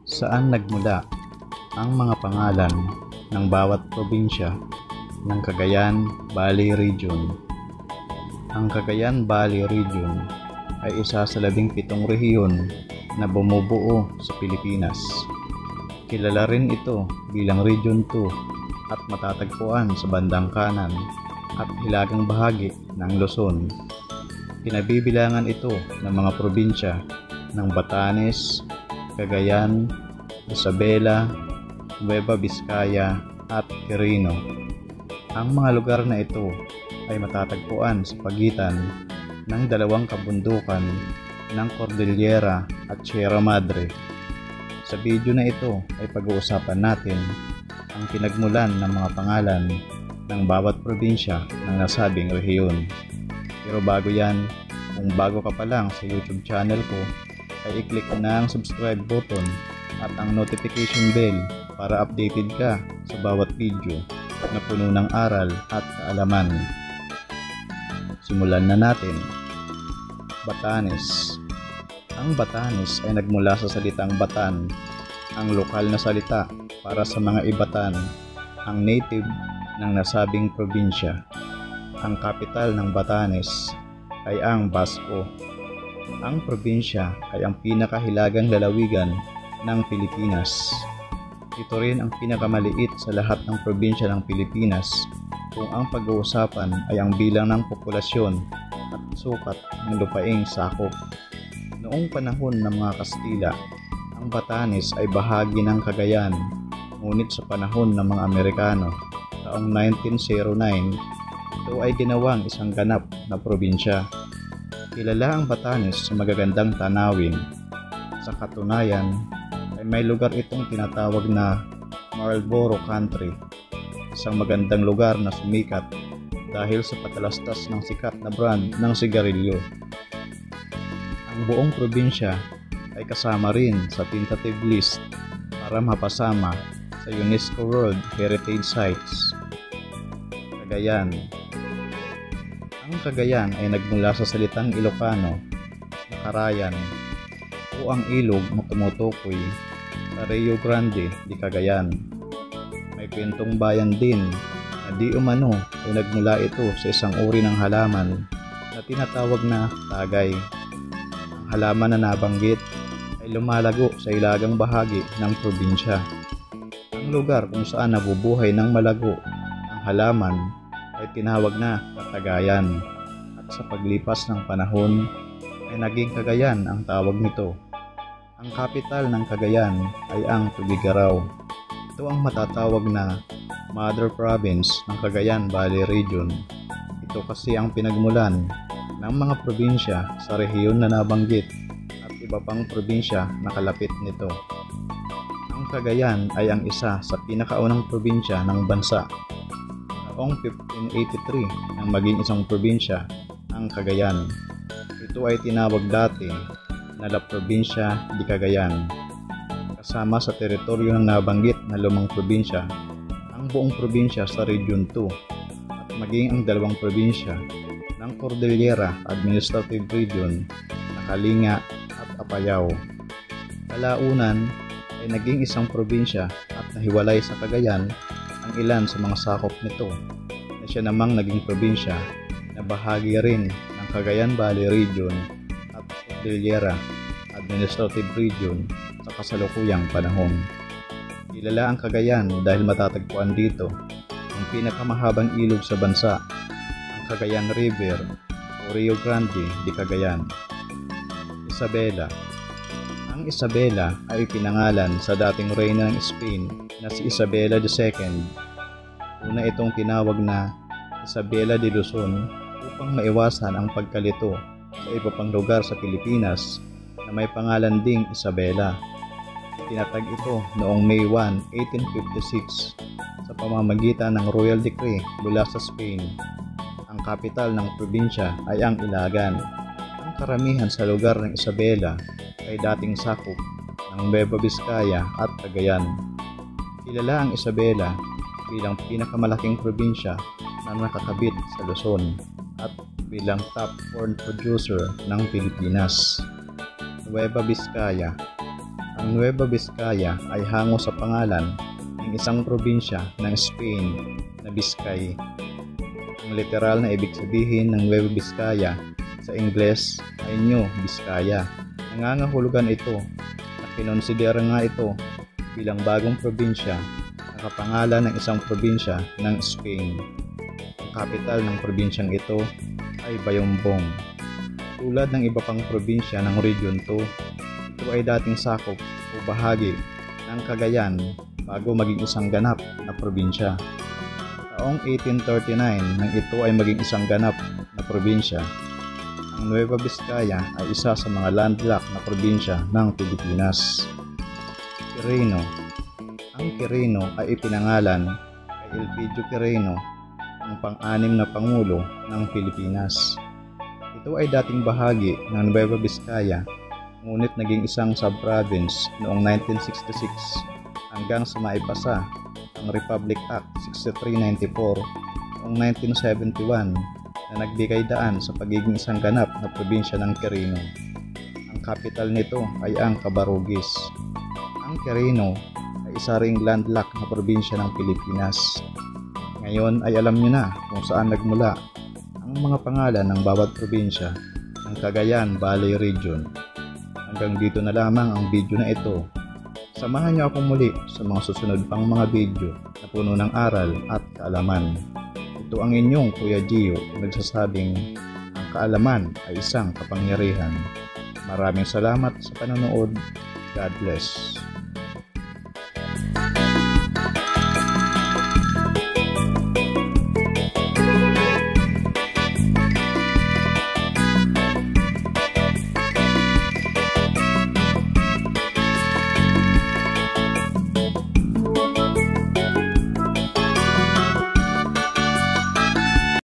Saan nagmula ang mga pangalan ng bawat probinsya ng Cagayan Valley Region? Ang Cagayan Valley Region ay isa sa 17 rehiyon na bumubuo sa Pilipinas. Kilala rin ito bilang Region 2 at matatagpuan sa bandang kanan at hilagang bahagi ng Luzon. Kinabibilangan ito ng mga probinsya ng Batanes, Cagayan, Isabela, Nueva, Vizcaya at Quirino. Ang mga lugar na ito ay matatagpuan sa pagitan ng dalawang kabundukan ng Cordillera at Sierra Madre. Sa video na ito ay pag-uusapan natin ang pinagmulan ng mga pangalan ng bawat probinsya ng nasabing rehiyon. Pero bago yan, kung bago ka pa lang sa YouTube channel ko, ay i-click na ang subscribe button at ang notification bell para updated ka sa bawat video na puno ng aral at kaalaman. Simulan na natin. Batanes. Ang Batanes ay nagmula sa salitang Batan, ang lokal na salita para sa mga Ibatan, ang native ng nasabing probinsya. Ang kapital ng Batanes ay ang Basco. Ang probinsya ay ang pinakahilagang lalawigan ng Pilipinas. Ito rin ang pinakamaliit sa lahat ng probinsya ng Pilipinas kung ang pag-uusapan ay ang bilang ng populasyon at sukat ng lupaing sakop. Noong panahon ng mga Kastila, ang Batanes ay bahagi ng Cagayan, ngunit sa panahon ng mga Amerikano taong 1909, ito ay ginawang isang ganap na probinsya. Kilala ang Batanes sa magagandang tanawin. Sa katunayan, ay may lugar itong tinatawag na Marlboro Country, isang magandang lugar na sumikat dahil sa patalastas ng sikat na brand ng sigarilyo. Ang buong probinsya ay kasama rin sa tentative list para mapasama sa UNESCO World Heritage Sites. Cagayan. Ang Cagayan ay nagmula sa salitang Ilocano na Karayan o ang ilog na tumutukoy sa Rio Grande de Cagayan. May kwentong bayan din na di umano ay nagmula ito sa isang uri ng halaman na tinatawag na tagay. Ang halaman na nabanggit ay lumalago sa ilagang bahagi ng probinsya. Ang lugar kung saan nabubuhay ng malago ang halaman ay tinawag na Cagayan, at sa paglipas ng panahon ay naging Cagayan ang tawag nito. Ang kapital ng Cagayan ay ang Tubigaraw. Ito ang matatawag na Mother Province ng Cagayan Valley Region. Ito kasi ang pinagmulan ng mga probinsya sa rehiyon na nabanggit at iba pang probinsya na kalapit nito. Ang Cagayan ay ang isa sa pinakaunang probinsya ng bansa. Noong 1583 nang maging isang probinsya ang Cagayan. Ito ay tinawag dati na La Provincia de Cagayan. Kasama sa teritoryo ng nabanggit na lumang probinsya ang buong probinsya sa Region 2 at maging ang dalawang probinsya ng Cordillera Administrative Region na Kalinga at Apayao. Kalaunan ay naging isang probinsya at nahiwalay sa Cagayan ang ilan sa mga sakop nito na siya namang naging probinsya na bahagi rin ng Cagayan Valley Region at Cordillera Administrative Region sa kasalukuyang panahon. Kilala ang Cagayan dahil matatagpuan dito ang pinakamahabang ilog sa bansa, ang Cagayan River o Rio Grande de Cagayan. Isabela. Ang Isabela ay pinangalan sa dating reyna ng Spain na si Isabela II. Una itong tinawag na Isabela de Luzon upang maiwasan ang pagkalito sa iba pang lugar sa Pilipinas na may pangalan ding Isabela. Tinatag ito noong May 1, 1856 sa pamamagitan ng Royal Decree mula sa Spain. Ang kapital ng probinsya ay ang Ilagan. Ang karamihan sa lugar ng Isabela ay dating sakop ng Nueva, Vizcaya at Cagayan. Kilala ang Isabela bilang pinakamalaking probinsya na nakakabit sa Luzon at bilang top corn producer ng Pilipinas. Nueva Vizcaya. Ang Nueva Vizcaya ay hango sa pangalan ng isang probinsya ng Spain na Vizcaya. Ang literal na ibig sabihin ng Nueva Vizcaya sa Ingles ay New Vizcaya. Nangangahulugan ito na kinonsidera nga ito bilang bagong probinsya na kapangalan ng isang probinsya ng Spain. Ang kapital ng probinsyang ito ay Bayombong. Tulad ng iba pang probinsya ng Region 2, ito ay dating sakop o bahagi ng Cagayan bago maging isang ganap na probinsya. Taong 1839 nang ito ay maging isang ganap na probinsya, ang Nueva Vizcaya ay isa sa mga landlocked na probinsya ng Pilipinas. Quirino. Ang Quirino ay ipinangalan kay Elpidio Quirino, ang pang-anim na pangulo ng Pilipinas. Ito ay dating bahagi ng Nueva Vizcaya, ngunit naging isang sub-province noong 1966 hanggang sa maipasa ang Republic Act 6394 noong 1971 na nagbigay daan sa pagiging isang ganap na probinsya ng Quirino. Ang capital nito ay ang Cabarugis. Ang Quirino ay isa ring landlocked na probinsya ng Pilipinas. Ngayon ay alam niyo na kung saan nagmula ang mga pangalan ng bawat probinsya ng Cagayan Valley Region. Hanggang dito na lamang ang video na ito. Samahan niyo akong muli sa mga susunod pang mga video na puno ng aral at kaalaman. Ito ang inyong Kuya Gio, nagsasabing ang kaalaman ay isang kapangyarihan. Maraming salamat sa panonood. God bless.